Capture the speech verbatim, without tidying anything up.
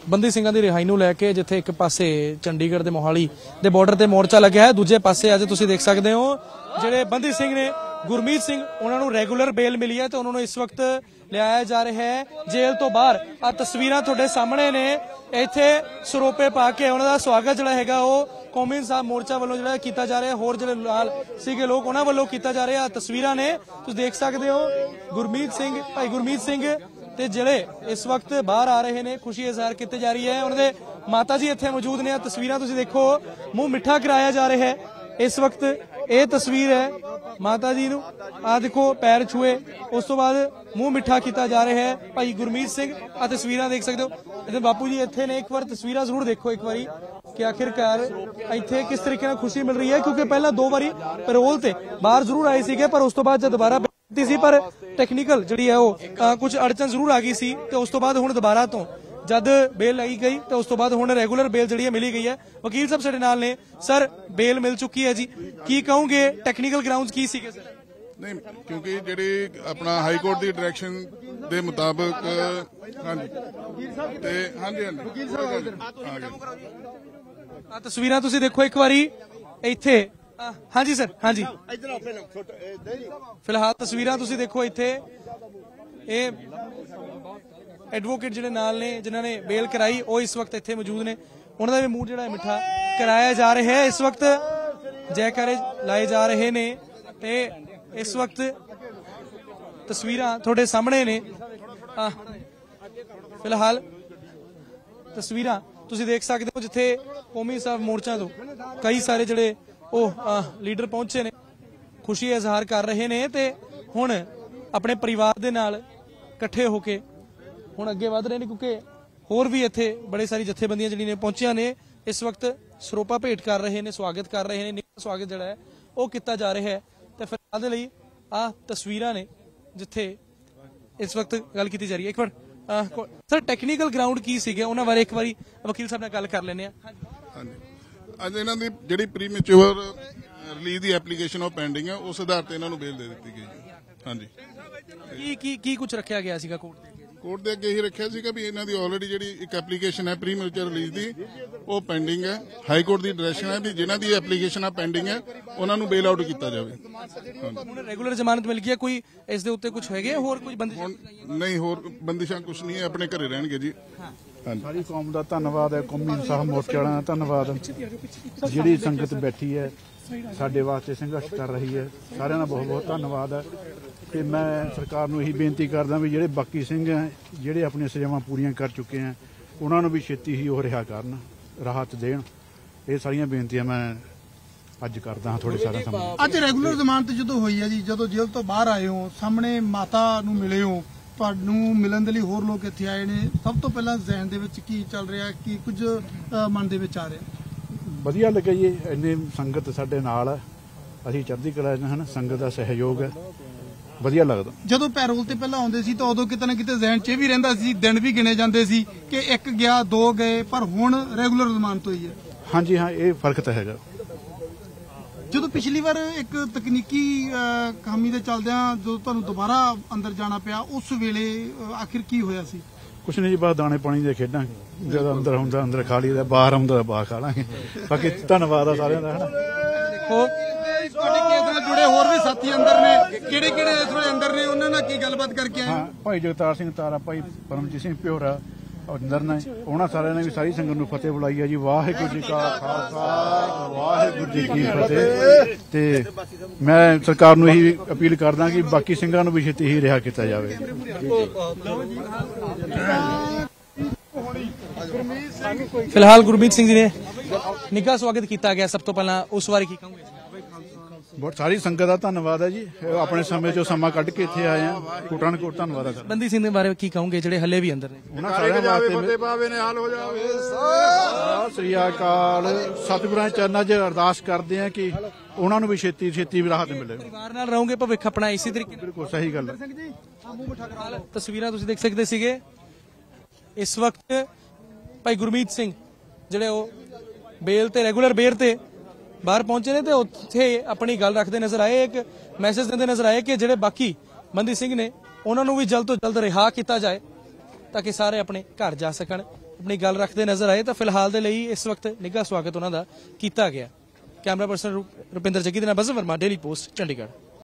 ਬੰਦੀ ਸਿੰਘਾਂ ਦੀ ਰਿਹਾਈ ਨੂੰ ਲੈ ਕੇ ਜਿੱਥੇ ਇੱਕ ਪਾਸੇ ਚੰਡੀਗੜ੍ਹ ਦੇ ਮੋਹਾਲੀ ਦੇ ਬਾਰਡਰ ਤੇ ਮੋਰਚਾ ਲੱਗਿਆ ਹੈ, ਦੂਜੇ ਪਾਸੇ ਅੱਜ ਤੁਸੀਂ ਦੇਖ ਸਕਦੇ ਹੋ ਜਿਹੜੇ ਬੰਦੀ ਸਿੰਘ ਨੇ ਗੁਰਮੀਤ ਸਿੰਘ ਉਹਨਾਂ ਨੂੰ ਰੈਗੂਲਰ ਬੇਲ ਮਿਲੀ ਹੈ ਤੇ ਉਹਨਾਂ ਨੂੰ ਇਸ ਵਕਤ ਲਿਆਇਆ ਜਾ ਰਿਹਾ ਹੈ ਜੇਲ੍ਹ ਤੋਂ ਬਾਹਰ। ਆ ਤਸਵੀਰਾਂ ਤੁਹਾਡੇ ਸਾਹਮਣੇ ਨੇ, ਇੱਥੇ ਸਰੋਪੇ ਪਾ ਕੇ ਉਹਨਾਂ ਦਾ ਸਵਾਗਤ ਜਿਹੜਾ ਹੈਗਾ ਉਹ ਕੌਮੀ ਇਨਸਾਫ ਮੋਰਚਾ ਵੱਲੋਂ ਜਿਹੜਾ ਕੀਤਾ ਜਾ ਰਿਹਾ, ਹੋਰ ਜਿਹੜੇ ਲਾਲ ਸੀਗੇ ਲੋਕ ਉਹਨਾਂ ਵੱਲੋਂ ਕੀਤਾ ਜਾ ਰਿਹਾ। ਤਸਵੀਰਾਂ ਨੇ ਤੁਸੀਂ ਦੇਖ ਸਕਦੇ ਹੋ ਗੁਰਮੀਤ ਸਿੰਘ ਭਾਈ ਗੁਰਮੀਤ ਸਿੰਘ ਤੇ ਜਿਹੜੇ ਇਸ ਵਕਤ ਬਾਹਰ ਆ ਰਹੇ ਨੇ, ਖੁਸ਼ੀ ਇਜ਼ਹਾਰ ਕੀਤੀ ਜਾ ਰਹੀ ਹੈ। ਉਹਨਾਂ ਦੇ ਮਾਤਾ ਜੀ ਇੱਥੇ ਮੌਜੂਦ ਨੇ। ਤਸਵੀਰਾਂ ਤੁਸੀਂ ਦੇਖੋ, ਮੂੰਹ ਮਿੱਠਾ ਕਰਾਇਆ ਜਾ ਰਿਹਾ ਹੈ ਇਸ ਵਕਤ। ਇਹ ਤਸਵੀਰ ਹੈ ਮਾਤਾ ਜੀ ਨੂੰ, ਆ ਦੇਖੋ ਪੈਰ ਛੂਏ, ਉਸ ਤੋਂ ਬਾਅਦ ਮੂੰਹ ਮਿੱਠਾ ਕੀਤਾ ਜਾ ਰਿਹਾ ਹੈ ਭਾਈ ਗੁਰਮੀਤ ਸਿੰਘ। ਆ ਤਸਵੀਰਾਂ ਦੇਖ ਸਕਦੇ ਹੋ, ਇਹਦੇ ਬਾਪੂ ਜੀ ਇੱਥੇ ਨੇ। ਇੱਕ ਵਾਰ ਤਸਵੀਰਾਂ ਜ਼ਰੂਰ ਦੇਖੋ ਇੱਕ ਵਾਰੀ ਕਿ ਆਖਿਰਕਾਰ ਇੱਥੇ ਕਿਸ ਤਰੀਕੇ ਨਾਲ ਖੁਸ਼ੀ ਮਿਲ ਰਹੀ ਹੈ, ਕਿਉਂਕਿ ਪਹਿਲਾਂ ਦੋ ਵਾਰੀ ਪੈਰੋਲ ਤੇ ਬਾਹਰ ਜ਼ਰੂਰ ਆਏ ਸੀਗੇ, ਪਰ ਉਸ ਤੋਂ ਬਾਅਦ ਜਦ ਦੁਬਾਰਾ ਸੀ ਪਰ ਟੈਕਨੀਕਲ ਜਿਹੜੀ ਹੈ ਉਹ ਕੁਝ ਅੜਚਨ ਜ਼ਰੂਰ ਆ ਗਈ ਸੀ ਤੇ ਉਸ ਤੋਂ ਬਾਅਦ ਹੁਣ ਦੁਬਾਰਾ ਤੋਂ ਜਦ ਬੇਲ ਲਈ ਗਈ ਤੇ ਉਸ ਤੋਂ ਬਾਅਦ ਹੁਣ ਰੈਗੂਲਰ ਬੇਲ ਜਿਹੜੀ ਹੈ ਮਿਲੀ ਗਈ ਹੈ। ਵਕੀਲ ਸਾਹਿਬ ਸਾਡੇ ਨਾਲ ਨੇ। ਸਰ, ਬੇਲ ਮਿਲ ਚੁੱਕੀ ਹੈ ਜੀ, ਕੀ ਕਹੋਗੇ ਟੈਕਨੀਕਲ ਗਰਾਊਂਡਸ ਕੀ ਸੀਗੇ ਸਰ? ਨਹੀਂ, ਕਿਉਂਕਿ ਜਿਹੜੀ ਆਪਣਾ ਹਾਈ ਕੋਰਟ ਦੀ ਡਾਇਰੈਕਸ਼ਨ ਦੇ ਮੁਤਾਬਕ ਹਾਂਜੀ ਤੇ ਹਾਂਜੀ ਹਾਂਜੀ ਆ ਤਸਵੀਰਾਂ ਤੁਸੀਂ ਦੇਖੋ ਇੱਕ ਵਾਰੀ ਇੱਥੇ। ਹਾਂਜੀ ਸਰ, ਹਾਂਜੀ ਫਿਲਹਾਲ ਤਸਵੀਰਾਂ ਤੁਸੀਂ ਦੇਖੋ ਇੱਥੇ। ਇਹ ਐਡਵੋਕੇਟ ਜਿਹੜੇ ਨਾਲ ਨੇ ਜਿਨ੍ਹਾਂ ਨੇ ਬੇਲ ਕਰਾਈ ਉਹ ਇਸ ਵਕਤ ਇੱਥੇ ਮੌਜੂਦ ਨੇ, ਉਹਨਾਂ ਦਾ ਵੀ ਮੂੰਹ ਜਿਹੜਾ ਮਿੱਠਾ ਕਰਾਇਆ ਜਾ ਰਿਹਾ ਹੈ। ਇਸ ਵਕਤ ਜੈਕਾਰੇ ਲਾਏ ਜਾ ਰਹੇ ਨੇ ਤੇ ਇਸ ਵਕਤ ਤਸਵੀਰਾਂ ਤੁਹਾਡੇ ਸਾਹਮਣੇ ਨੇ। ਫਿਲਹਾਲ ਤਸਵੀਰਾਂ ਤੁਸੀਂ ਦੇਖ ਸਕਦੇ ਹੋ ਜਿੱਥੇ ਕੌਮੀ ਇਨਸਾਫ ਮੋਰਚਾ ਤੋਂ ਕਈ ਸਾਰੇ ਜਿਹੜੇ ਉਹ ਲੀਡਰ ਪਹੁੰਚੇ ਨੇ, ਖੁਸ਼ੀ ਇਜ਼ਹਾਰ ਕਰ ਰਹੇ ਨੇ ਤੇ ਹੁਣ ਆਪਣੇ ਪਰਿਵਾਰ ਦੇ ਨਾਲ ਇਕੱਠੇ ਹੋ ਕੇ ਹੁਣ ਅੱਗੇ ਵਧ ਰਹੇ ਨੇ, ਕਿਉਂਕਿ ਹੋਰ ਵੀ ਇੱਥੇ ਬੜੇ ਸਾਰੀ ਜਥੇਬੰਦੀਆਂ ਜਿਹੜੀਆਂ ਨੇ ਪਹੁੰਚੀਆਂ ਨੇ, ਇਸ ਵਕਤ ਸਰੋਪਾ ਭੇਟ ਕਰ ਰਹੇ ਨੇ, ਸਵਾਗਤ ਕਰ ਰਹੇ ਨੇ। ਸਵਾਗਤ ਜਿਹੜਾ ਹੈ ਉਹ ਕੀਤਾ ਜਾ ਰਿਹਾ ਹੈ ਤੇ ਫਿਲਹਾਲ ਦੇ ਲਈ ਆਹ ਤਸਵੀਰਾਂ ਨੇ ਜਿੱਥੇ ਇਸ ਵਕਤ ਗੱਲ ਕੀਤੀ ਜਾ ਰਹੀ ਹੈ। ਇੱਕ ਵਾਰ ਸਰ, ਟੈਕਨੀਕਲ ਗਰਾਊਂਡ ਕੀ ਸੀਗੇ ਉਹਨਾਂ ਬਾਰੇ ਇੱਕ ਵਾਰੀ ਵਕੀਲ ਸਾਹਿਬ ਨਾਲ ਗੱਲ ਕਰ ਲੈਂਦੇ ਆ। ਹਾਂਜੀ, ਅੱਜ ਇਹਨਾਂ ਦੀ ਜਿਹੜੀ ਪ੍ਰੀਮੈਚੁਅਰ ਰਿਲੀਜ਼ ਦੀ ਐਪਲੀਕੇਸ਼ਨ ਉਹ ਪੈਂਡਿੰਗ ਹੈ, ਉਸ ਆਧਾਰ ਤੇ ਇਹਨਾਂ ਨੂੰ ਬੇਲ ਦੇ ਦਿੱਤੀ ਗਈ ਜੀ। ਹਾਂਜੀ, ਕੀ ਕੀ ਕੀ ਕੁਝ ਰੱਖਿਆ ਗਿਆ ਸੀਗਾ ਕੋਰਟ ਦੇ ਅੱਗੇ? ਕੋਰਟ ਦੇ ਅੱਗੇ ਇਹੀ ਰੱਖਿਆ ਸੀਗਾ ਵੀ ਇਹਨਾਂ ਦੀ ਆਲਰੇਡੀ ਜਿਹੜੀ ਇੱਕ ਐਪਲੀਕੇਸ਼ਨ ਹੈ ਪ੍ਰੀਮੈਚੁਅਰ ਰਿਲੀਜ਼ ਦੀ ਉਹ ਪੈਂਡਿੰਗ ਹੈ। ਹਾਈ ਕੋਰਟ ਦੀ ਡਾਇਰੈਕਸ਼ਨ ਹੈ ਵੀ ਜਿਨ੍ਹਾਂ ਦੀ ਐਪਲੀਕੇਸ਼ਨ ਆ ਪੈਂਡਿੰਗ ਹੈ ਉਹਨਾਂ ਨੂੰ ਬੇਲ ਆਊਟ ਕੀਤਾ ਜਾਵੇ। ਹੁਣ ਰੈਗੂਲਰ ਜ਼ਮਾਨਤ ਮਿਲ ਗਈ ਹੈ, ਕੋਈ ਇਸ ਦੇ ਉੱਤੇ ਕੁਝ ਹੈਗੇ ਹੋਰ ਕੋਈ ਬੰਦਿਸ਼? ਨਹੀਂ, ਹੋਰ ਬੰਦਿਸ਼ਾਂ ਕੁਝ ਨਹੀਂ ਹੈ, ਆਪਣੇ ਘਰੇ ਰਹਿਣਗੇ ਜੀ। ਸਾਰੀ ਕੌਮ ਦਾ ਧੰਨਵਾਦ ਹੈ, ਕੌਮੀ ਇਨਸਾਫ ਮੋਰਚੇ ਵਾਲਿਆਂ ਦਾ ਧੰਨਵਾਦ, ਜਿਹੜੀ ਸੰਗਤ ਬੈਠੀ ਹੈ ਸਾਡੇ ਵਾਸਤੇ ਸੰਘਰਸ਼ ਕਰ ਰਹੀ ਹੈ, ਸਾਰਿਆਂ ਦਾ ਬਹੁਤ ਬਹੁਤ ਧੰਨਵਾਦ ਹੈ। ਤੇ ਮੈਂ ਸਰਕਾਰ ਨੂੰ ਇਹੀ ਬੇਨਤੀ ਕਰਦਾ ਵੀ ਜਿਹੜੇ ਬਾਕੀ ਸਿੰਘ ਹੈ ਜਿਹੜੇ ਆਪਣੀਆਂ ਸਜ਼ਾਵਾਂ ਪੂਰੀਆਂ ਕਰ ਚੁੱਕੇ ਹੈ ਉਹਨਾਂ ਨੂੰ ਵੀ ਛੇਤੀ ਹੀ ਉਹ ਰਿਹਾ ਕਰਨ, ਰਾਹਤ ਦੇਣ। ਇਹ ਸਾਰੀਆਂ ਬੇਨਤੀਆਂ ਮੈਂ ਅੱਜ ਕਰਦਾ ਹਾਂ ਤੁਹਾਡੇ ਸਾਰਿਆਂ ਸਾਹਮਣੇ। ਅੱਜ ਰੈਗੂਲਰ ਜ਼ਮਾਨਤ ਜਦੋਂ ਹੋਈ ਹੈ ਜੀ, ਜਦੋਂ ਜੇਲ੍ਹ ਤੋਂ ਬਾਹਰ ਆਏ ਹੋ, ਸਾਹਮਣੇ ਮਾਤਾ ਨੂੰ ਮਿਲੇ ਹੋ, ਤੁਹਾਨੂੰ ਮਿਲਣ ਦੇ ਲਈ ਹੋਰ ਲੋਕ ਇੱਥੇ ਆਏ ਨੇ, ਸਭ ਤੋਂ ਪਹਿਲਾਂ ਜ਼ਿਹਨ ਦੇ ਵਿੱਚ ਕੀ ਚੱਲ ਰਿਹਾ, ਕੀ ਕੁਝ ਮਨ ਦੇ ਵਿੱਚ ਆ ਰਿਹਾ? ਵਧੀਆ ਲੱਗਿਆ ਜੀ, ਇੰਨੀ ਸੰਗਤ ਸਾਡੇ ਨਾਲ ਹੈ, ਅਸੀਂ ਚੜ੍ਹਦੀ ਕਲਾ ਹਨ, ਸੰਗਤ ਦਾ ਸਹਿਯੋਗ ਹੈ, ਵਧੀਆ ਲੱਗਦਾ। ਜਦੋਂ ਪੈਰੋਲ ਤੇ ਪਹਿਲਾਂ ਆਉਂਦੇ ਸੀ ਤਾਂ ਉਦੋਂ ਕਿਤੇ ਨਾ ਕਿਤੇ ਜ਼ਿਹਨ 'ਚ ਇਹ ਵੀ ਰਹਿੰਦਾ ਸੀ, ਦਿਨ ਵੀ ਗਿਣੇ ਜਾਂਦੇ ਸੀ ਕਿ ਇੱਕ ਗਿਆ ਦੋ ਗਏ, ਪਰ ਹੁਣ ਰੈਗੂਲਰ ਜ਼ਮਾਨਤ ਹੋਈ ਹੈ। ਹਾਂਜੀ ਹਾਂ, ਇਹ ਫਰਕ ਤਾਂ ਹੈਗਾ। ਜਦੋਂ ਪਿਛਲੀ ਵਾਰ ਇੱਕ ਤਕਨੀਕੀ ਖਾਮੀ ਦੇ ਚੱਲਦਿਆਂ ਜਦੋਂ ਤੁਹਾਨੂੰ ਦੁਬਾਰਾ ਅੰਦਰ ਜਾਣਾ ਪਿਆ, ਉਸ ਵੇਲੇ ਆਖਿਰ ਕੀ ਹੋਇਆ ਸੀ? ਕੁਛ ਨਹੀਂ ਜੀ, ਬਸ ਦਾਣੇ ਪਾਣੀ ਦੇ ਖੇਡਾਂ, ਜਦੋਂ ਅੰਦਰ ਹੁੰਦਾ ਅੰਦਰ ਖਾ ਲਈਦਾ, ਬਾਹਰ ਆਉਂਦਾ ਬਾਹਰ ਖਾ ਲਾਂਗੇ। ਬਾਕੀ ਧੰਨਵਾਦ ਆ ਸਾਰਿਆਂ ਦਾ। ਹਨਾ ਦੇਖੋ ਤੁਹਾਡੇ ਕੇਸ ਨਾਲ ਜੁੜੇ ਹੋਰ ਵੀ ਸਾਥੀ ਅੰਦਰ ਨੇ, ਕਿਹੜੇ ਕਿਹੜੇ ਇਸ ਵੇਲੇ ਅੰਦਰ ਨੇ, ਉਹਨਾਂ ਨਾਲ ਕੀ ਗੱਲਬਾਤ ਕਰਕੇ ਆਏ? ਹਾਂ, ਭਾਈ ਜਗਤਾਰ ਸਿੰਘ ਤਾਰਾ, ਭਾਈ ਪਰਮਜੀਤ ਸਿੰਘ ਪਿਓਰਾ ਅੰਦਰ ਨੇ, ਉਹਨਾਂ ਸਾਰਿਆਂ ਨੇ ਵੀ ਸਾਰੀ ਸੰਗਤ ਨੂੰ ਫਤਿਹ ਬੁਲਾਈ ਹੈ ਜੀ। ਵਾਹਿਗੁਰੂ ਜੀ ਕਾ ਖਾਲਸਾ, ਵਾਹਿਗੁਰੂ ਜੀ ਕੀ ਫਤਿਹ। ਤੇ ਮੈਂ ਸਰਕਾਰ ਨੂੰ ਇਹੀ ਅਪੀਲ ਕਰਦਾ ਕਿ ਬਾਕੀ ਸਿੰਘਾਂ ਨੂੰ ਵੀ ਛੇਤੀ ਹੀ ਰਿਹਾ ਕੀਤਾ ਜਾਵੇ। ਫਿਲਹਾਲ ਗੁਰਮੀਤ ਸਿੰਘ ਜੀ ਨੇ ਨਿੱਘਾ ਸਵਾਗਤ ਕੀਤਾ ਗਿਆ। ਸਭ ਤੋਂ ਪਹਿਲਾਂ ਉਸ ਬਾਰੇ ਕੀ ਕਹੋਗੇ? ਬਹੁਤ ਸਾਰੀ ਸੰਗਤ ਦਾ ਧੰਨਵਾਦ ਹੈ ਜੀ, ਆਪਣੇ ਸਮੇਂ ਚੋਂ ਸਮਾਂ ਕੱਢ ਕੇ ਇੱਥੇ ਆਏ ਆ, ਕੋਟਾਂ ਕੋਟ ਧੰਨਵਾਦ ਹੈ। ਬੰਦੀ ਸਿੰਘ ਦੇ ਬਾਰੇ ਕੀ ਕਹੋਗੇ ਜਿਹੜੇ ਹੱਲੇ ਵੀ ਅੰਦਰ ਨੇ? ਉਹਨਾਂ ਸਾਰਿਆਂ ਵਾਸਤੇ ਪਾਵੇ ਨੇ ਹਾਲ ਹੋ ਜਾਵੇ। ਸਤਿ ਸ੍ਰੀ ਅਕਾਲ। ਸਤਿਗੁਰਾਂ ਦੇ ਚਰਨਾਂ 'ਚ ਅਰਦਾਸ ਕਰਦੇ ਆ ਕਿ ਉਹਨਾਂ ਨੂੰ ਵੀ ਛੇਤੀ ਛੇਤੀ ਰਾਹਤ ਮਿਲੇ। ਪਰਿਵਾਰ ਨਾਲ ਰਹੋਗੇ, ਭਵਿੱਖ ਆਪਣਾ ਇਸੇ ਤਰੀਕੇ। ਬਿਲਕੁਲ ਸਹੀ ਗੱਲ ਹੈ। ਤਸਵੀਰਾਂ ਤੁਸੀਂ ਦੇਖ ਸਕਦੇ ਸੀਗੇ ਇਸ ਵਕਤ ਭਾਈ ਗੁਰਮੀਤ ਸਿੰਘ ਜਿਹੜੇ ਉਹ ਬੇਲ ਤੇ ਰੈਗੂਲਰ ਬੇਲ ਤੇ ਬਾਹਰ ਪਹੁੰਚੇ ਨੇ ਤੇ ਉੱਥੇ ਆਪਣੀ ਗੱਲ ਰੱਖਦੇ ਨਜ਼ਰ ਆਏ, ਇੱਕ ਮੈਸੇਜ ਦਿੰਦੇ ਨਜ਼ਰ ਆਏ ਕਿ ਜਿਹੜੇ ਬਾਕੀ ਬੰਦੀ ਸਿੰਘ ਨੇ ਉਹਨਾਂ ਨੂੰ ਵੀ ਜਲਦ ਤੋਂ ਜਲਦ ਰਿਹਾ ਕੀਤਾ ਜਾਏ ਤਾਂ ਕਿ ਸਾਰੇ ਆਪਣੇ ਘਰ ਜਾ ਸਕਣ। ਆਪਣੀ ਗੱਲ ਰੱਖਦੇ ਨਜ਼ਰ ਆਏ ਤਾਂ ਫਿਲਹਾਲ ਦੇ ਲਈ ਇਸ ਵਕਤ ਨਿੱਘਾ ਸਵਾਗਤ ਉਹਨਾਂ ਦਾ ਕੀਤਾ ਗਿਆ। ਕੈਮਰਾ ਪਰਸਨ ਰੁਪਿੰਦਰ ਜੱਗੀ ਦੇ ਨਾਲ ਬਜ਼ਮ ਵਰਮਾ, ਡੇਲੀ ਪੋਸਟ, ਚੰਡੀਗੜ੍ਹ।